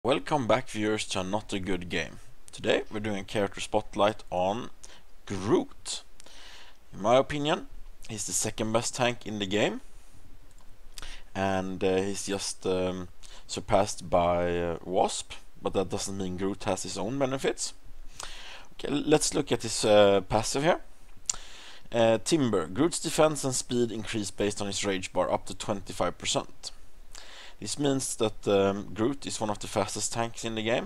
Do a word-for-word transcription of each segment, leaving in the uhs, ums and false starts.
Welcome back, viewers, to Not a Good Game. Today we're doing a character spotlight on Groot. In my opinion, he's the second best tank in the game, and uh, he's just um, surpassed by uh, Wasp, but that doesn't mean Groot has his own benefits. Okay, let's look at his uh, passive here. Uh, Timber. Groot's defense and speed increase based on his rage bar up to twenty-five percent. This means that um, Groot is one of the fastest tanks in the game,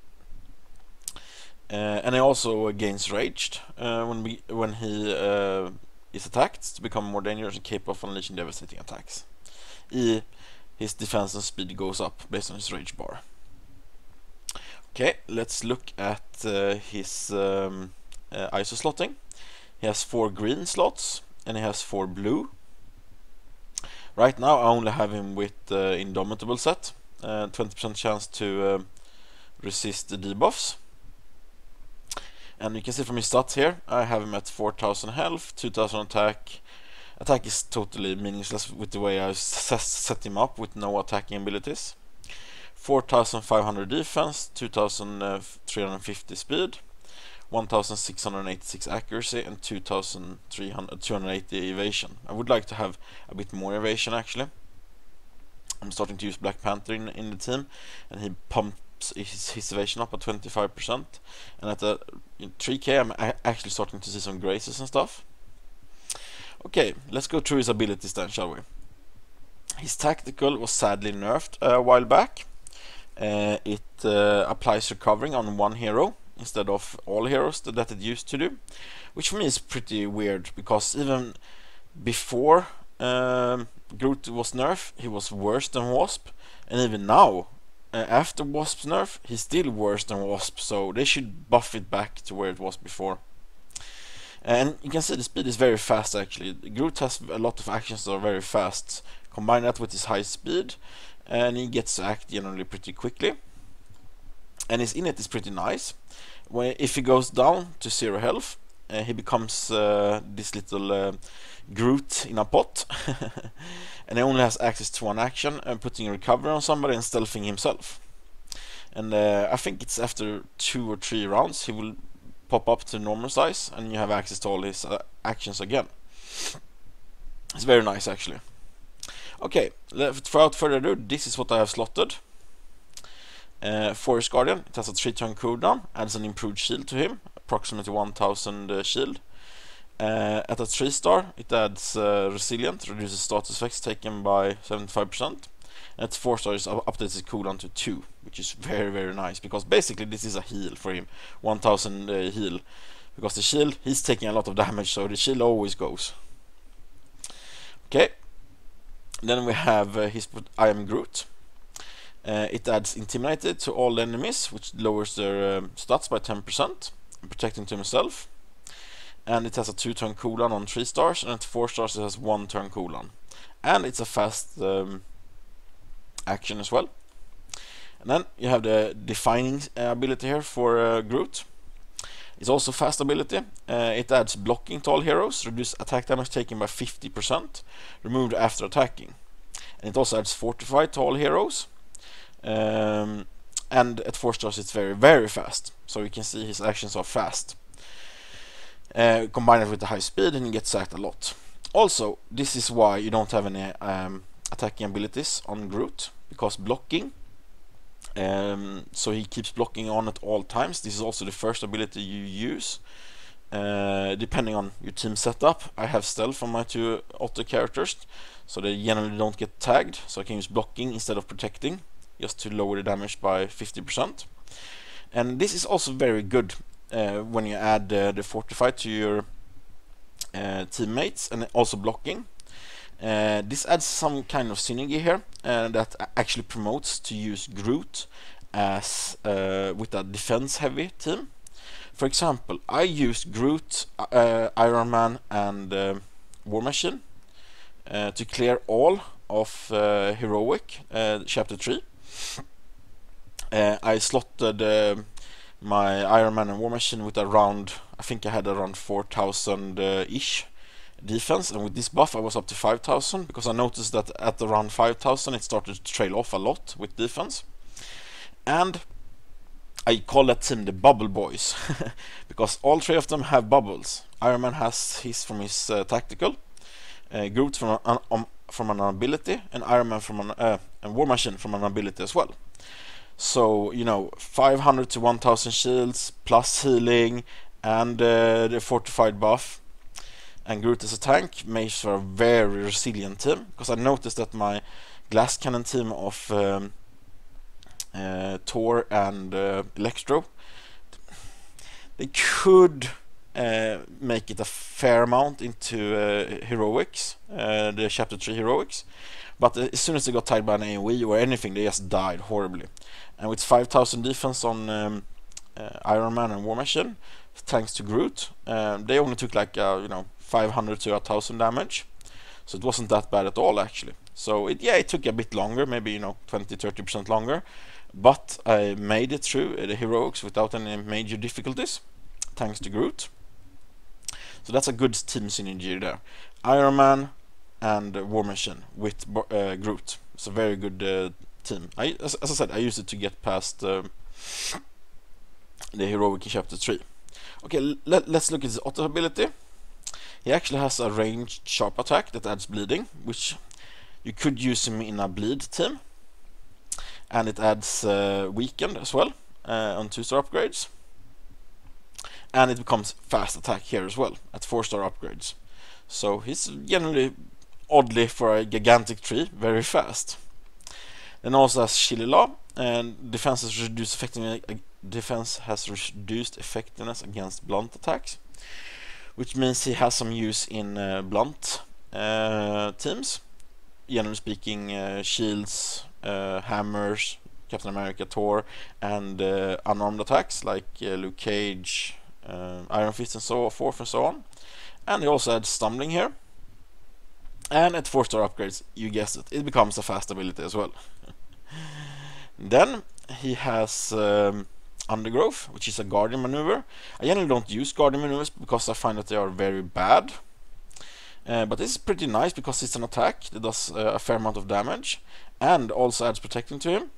uh, and he also gains raged uh, when we, when he uh, is attacked to become more dangerous and capable of unleashing devastating attacks. E, his defense and speed goes up based on his rage bar. Okay, let's look at uh, his um, uh, I S O slotting. He has four green slots and he has four blue. Right now I only have him with uh, Indomitable set, uh, twenty percent chance to uh, resist the debuffs. And you can see from his stats here, I have him at four thousand health, two thousand attack. Attack is totally meaningless with the way I set him up with no attacking abilities. four thousand five hundred defense, two thousand three hundred fifty speed, one thousand six hundred eighty-six accuracy, and two thousand two hundred eighty evasion. I would like to have a bit more evasion actually. I'm starting to use Black Panther in, in the team, and he pumps his, his evasion up at twenty-five percent. And at the three K I'm actually starting to see some graces and stuff. Okay, let's go through his abilities then, shall we? His tactical was sadly nerfed a while back. Uh, it uh, applies recovering on one hero instead of all heroes that it used to do, which for me is pretty weird, because even before um, Groot was nerfed, he was worse than Wasp, and even now, uh, after Wasp's nerf, he's still worse than Wasp, so they should buff it back to where it was before. And you can see the speed is very fast actually. Groot has a lot of actions that are very fast. Combine that with his high speed, and he gets to act generally pretty quickly. And his init is pretty nice. When, if he goes down to zero health, uh, he becomes uh, this little uh, Groot in a pot. And he only has access to one action, uh, putting a recovery on somebody and stealthing himself. And uh, I think it's after two or three rounds he will pop up to normal size, and you have access to all his uh, actions again. It's very nice actually. Okay, without further ado, this is what I have slotted. Uh, Forest Guardian, it has a three turn cooldown, adds an improved shield to him, approximately one thousand uh, shield. Uh, at a three star, it adds uh, Resilient, reduces status effects taken by seventy-five percent. And at four star, it updates his cooldown to two, which is very very nice, because basically this is a heal for him, one thousand uh, heal. Because the shield, he's taking a lot of damage, so the shield always goes. Okay, then we have uh, his I Am Groot. Uh, it adds Intimidated to all enemies, which lowers their um, stats by ten percent, protecting to himself. And it has a two turn cooldown on three stars, and at four stars it has one turn cooldown. And it's a fast um, action as well. And then you have the Defining uh, ability here for uh, Groot. It's also fast ability. Uh, it adds Blocking to all heroes, reduce attack damage taken by fifty percent, removed after attacking. And it also adds Fortify to all heroes. Um, and at four stars it's very very fast, so you can see his actions are fast. Uh, combine it with the high speed and he gets sacked a lot. Also, this is why you don't have any um, attacking abilities on Groot, because blocking, um, so he keeps blocking on at all times. This is also the first ability you use. Uh, depending on your team setup, I have stealth on my two auto characters, so they generally don't get tagged, so I can use blocking instead of protecting, just to lower the damage by fifty percent. And this is also very good uh, when you add uh, the Fortify to your uh, teammates, and also blocking. Uh, this adds some kind of synergy here uh, that actually promotes to use Groot as uh, with a defense heavy team. For example, I use Groot, uh, Iron Man and uh, War Machine uh, to clear all of uh, Heroic uh, chapter three. Uh, I slotted uh, my Iron Man and War Machine with around, I think I had around four thousand uh, ish defense, and with this buff I was up to five thousand, because I noticed that at around five thousand it started to trail off a lot with defense. And I call that team the Bubble Boys because all three of them have bubbles. Iron Man has his from his uh, tactical, uh, Groot from an, um, from an ability, and Iron Man from an uh, and War Machine from an ability as well. So you know, five hundred to one thousand shields plus healing and uh, the fortified buff, and Groot as a tank makes for a very resilient team. Because I noticed that my glass cannon team of um, uh, Thor and uh, Electro, they could uh, make it a fair amount into uh, heroics, uh, the chapter three heroics, but as soon as they got tied by an AoE or anything, they just died horribly. And with five thousand defense on um, uh, Iron Man and War Machine, thanks to Groot, um, they only took like uh, you know five hundred to one thousand damage, so it wasn't that bad at all actually. So it yeah it took a bit longer, maybe you know twenty to thirty percent longer, but I made it through the heroics without any major difficulties, thanks to Groot. So that's a good team synergy there. Iron Man and uh, War Machine with uh, Groot. It's a very good uh, team. I, as, as I said, I used it to get past uh, the heroic in chapter three. Okay, let, let's look at his auto ability. He actually has a ranged sharp attack that adds bleeding, which you could use him in a bleed team. And it adds uh, weakened as well uh, on two star upgrades. And it becomes fast attack here as well at four star upgrades. So he's generally, oddly for a gigantic tree, very fast. Then also has Shillelagh, and defense has reduced effectiveness. Defense has reduced effectiveness against blunt attacks, which means he has some use in uh, blunt uh, teams. Generally speaking, uh, shields, uh, hammers, Captain America, Thor, and uh, unarmed attacks like uh, Luke Cage, uh, Iron Fist, and so forth and so on. And he also adds stumbling here. And at four star upgrades, you guessed it, it becomes a fast ability as well. Then he has um, Undergrowth, which is a guardian maneuver. I generally don't use guardian maneuvers because I find that they are very bad. Uh, but this is pretty nice because it's an attack that does uh, a fair amount of damage and also adds protecting to him.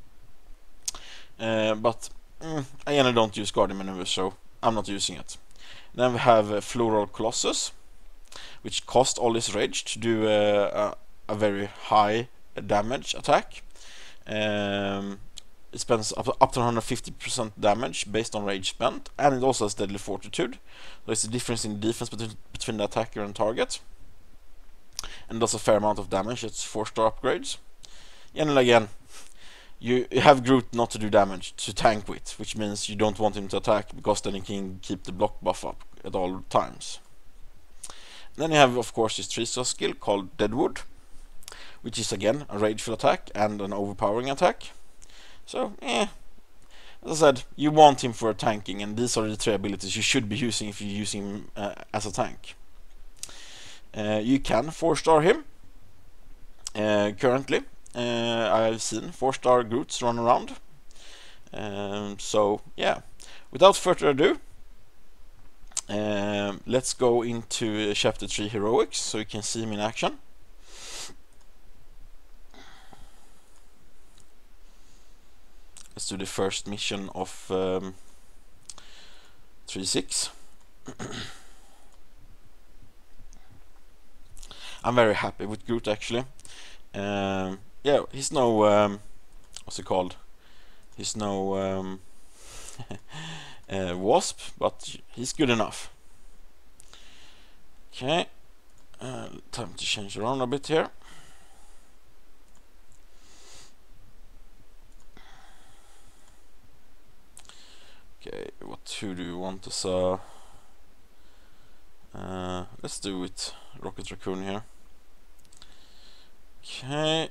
Uh, but mm, I generally don't use guardian maneuvers, so I'm not using it. Then we have uh, Floral Colossus, which cost all his rage to do uh, a, a very high damage attack. Um, it spends up, up to one hundred fifty percent damage based on rage spent, and it also has Deadly Fortitude. There's a difference in defense between, between the attacker and target, and does a fair amount of damage. It's four star upgrades. And again, you, you have Groot not to do damage, to tank with, which means you don't want him to attack because then he can keep the block buff up at all times. Then you have, of course, his three star skill called Deadwood, which is again a rageful attack and an overpowering attack. So, eh, as I said, you want him for tanking, and these are the three abilities you should be using if you're using him uh, as a tank. Uh, you can four star him. Uh, currently, uh, I've seen four star Groots run around. Um, so, yeah, without further ado, uh, let's go into uh, chapter three heroics so you can see him in action. Let's do the first mission of um, three six. I'm very happy with Groot actually. Um, yeah, he's no um, what's it called? He's no um, uh, Wasp, but he's good enough. Okay, uh, time to change around a bit here. Okay, what who do you want as a? Uh, let's do it. Rocket Raccoon here. Okay.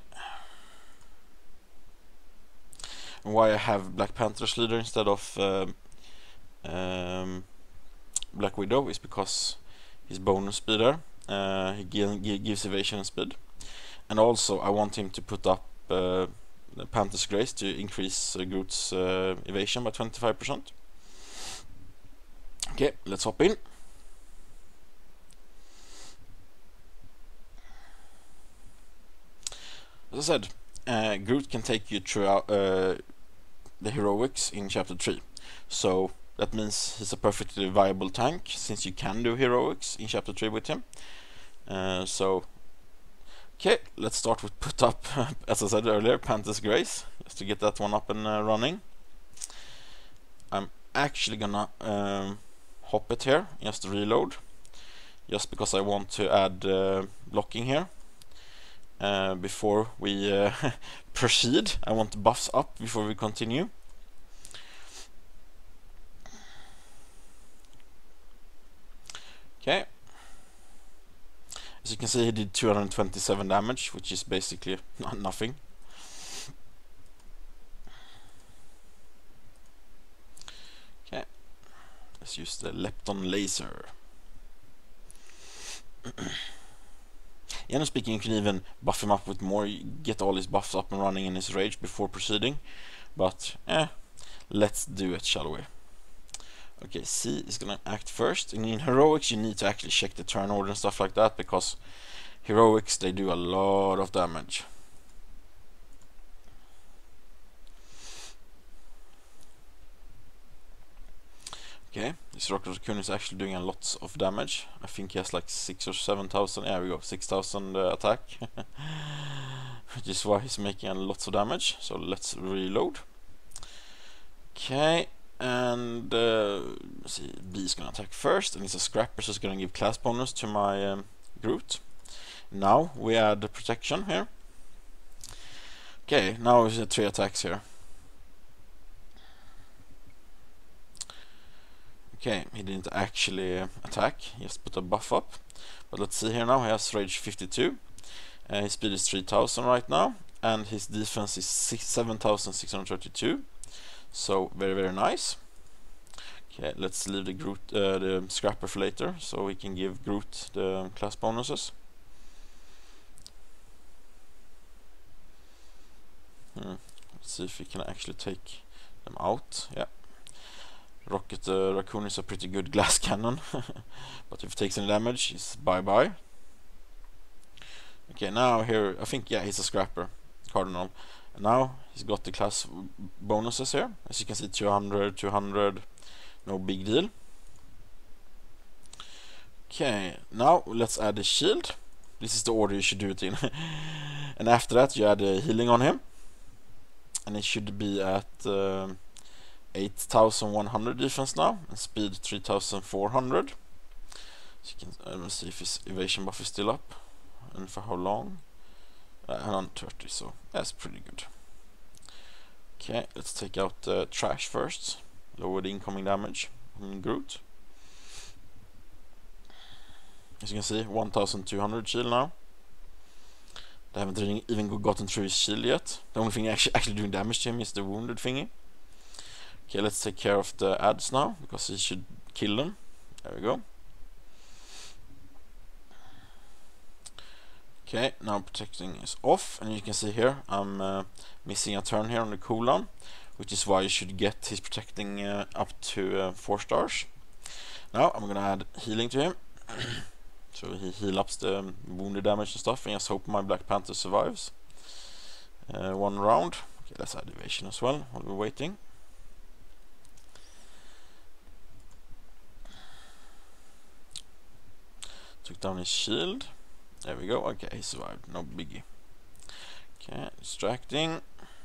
And why I have Black Panther as leader instead of um, um, Black Widow is because his bonus speeder. Uh, he gives evasion and speed, and also I want him to put up uh, the Panther's Grace to increase uh, Groot's uh, evasion by twenty-five percent. Okay, let's hop in. As I said, uh, Groot can take you throughout, uh, the heroics in chapter three. So that means he's a perfectly viable tank, since you can do heroics in chapter three with him. Uh, so, okay, let's start with put up, as I said earlier, Panthers Grace, just to get that one up and uh, running. I'm actually gonna um, hop it here, just to reload, just because I want to add uh, blocking here. Uh, before we uh, proceed, I want buffs up before we continue. Okay, as you can see, he did two hundred twenty-seven damage, which is basically nothing. Okay, let's use the Lepton Laser. Generally speaking, you can even buff him up with more, get all his buffs up and running in his rage before proceeding, but eh, let's do it, shall we? Okay, C is gonna act first, and in heroics you need to actually check the turn order and stuff like that, because heroics, they do a lot of damage. Okay, this Rocket Raccoon is actually doing a lot of damage. I think he has like six or seven thousand. Yeah, we go six thousand uh, attack, which is why he's making a lot of damage. So let's reload. Okay. And uh, let's see, B is gonna attack first, and it's a scrapper, so it's gonna give class bonus to my um, Groot. Now we add the protection here. Okay, now we have three attacks here. Okay, he didn't actually uh, attack, he just put a buff up. But let's see here now, he has rage fifty-two. Uh, his speed is three thousand right now, and his defense is seven thousand six hundred thirty-two. So very very nice. Okay, let's leave the Groot, uh, the scrapper for later, so we can give Groot the class bonuses. Hmm. Let's see if we can actually take them out. Yeah, Rocket uh, Raccoon is a pretty good glass cannon, but if it takes any damage, it's bye bye. Okay, now here I think yeah he's a scrapper, Cardinal. And now he's got the class bonuses here. As you can see, two hundred, two hundred, no big deal. Okay, now let's add a shield. This is the order you should do it in. And after that you add a healing on him, and it should be at uh, eight thousand one hundred defense now, and speed three thousand four hundred. So you can uh, let's see if his evasion buff is still up, and for how long. Uh, one hundred thirty, so that's pretty good. Okay, let's take out the uh, trash first. Lower the incoming damage on Groot. As you can see, one thousand two hundred shield now. They haven't really even gotten through his shield yet. The only thing actually, actually doing damage to him is the wounded thingy. Okay, let's take care of the ads now, because he should kill them. There we go. Okay, now protecting is off, and you can see here I'm uh, missing a turn here on the cooldown, which is why you should get his protecting uh, up to uh, four stars. Now I'm gonna add healing to him, so he heal ups the um, wounded damage and stuff, and just hope my Black Panther survives uh, one round. Okay, let's add evasion as well while we're waiting. Took down his shield. There we go. Okay, he survived. No biggie. Okay, distracting.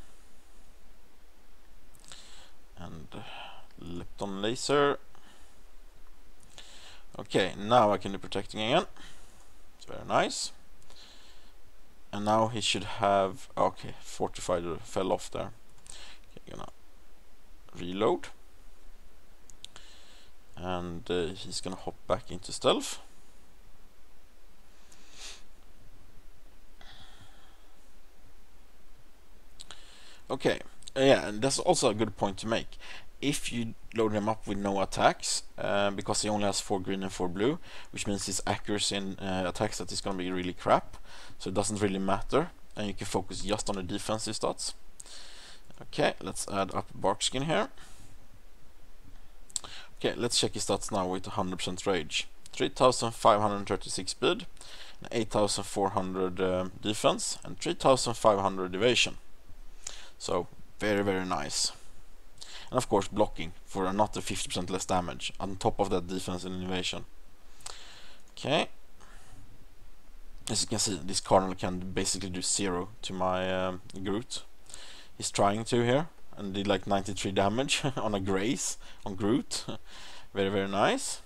And uh, Lepton Laser. Okay, now I can do protecting again. It's very nice. And now he should have... Okay, Fortified fell off there. Okay, gonna reload. And uh, he's gonna hop back into stealth. Okay, uh, yeah, and that's also a good point to make. If you load him up with no attacks, uh, because he only has four green and four blue, which means his accuracy in uh, attacks that is going to be really crap, so it doesn't really matter, and you can focus just on the defensive stats. Okay, let's add up Barkskin here. Okay, let's check his stats now with one hundred percent rage. three thousand five hundred thirty-six speed, eight thousand four hundred um, defense, and three thousand five hundred evasion. So very very nice. and of course blocking for another fifty percent less damage on top of that defense and innovation. Okay, as you can see, this Cardinal can basically do zero to my um, Groot. He's trying to here and did like ninety-three damage on a Grace on Groot. Very very nice.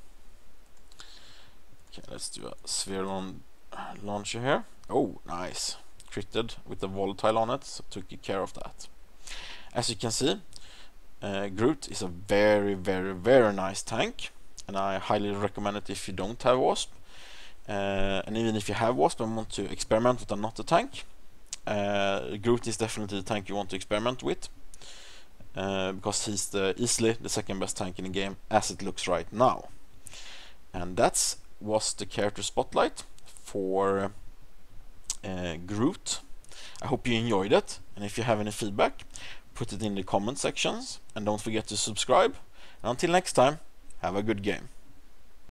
Okay, let's do a sphere laun launcher here. Oh, nice. Critted with the volatile on it, so took care of that. As you can see, uh, Groot is a very very very nice tank, and I highly recommend it if you don't have Wasp. Uh, and even if you have Wasp and want to experiment with another tank, uh, Groot is definitely the tank you want to experiment with, uh, because he's the, easily the second best tank in the game as it looks right now. And that's was the character spotlight for uh, Groot. I hope you enjoyed it, and if you have any feedback, put it in the comment sections, and don't forget to subscribe. And until next time, have a good game.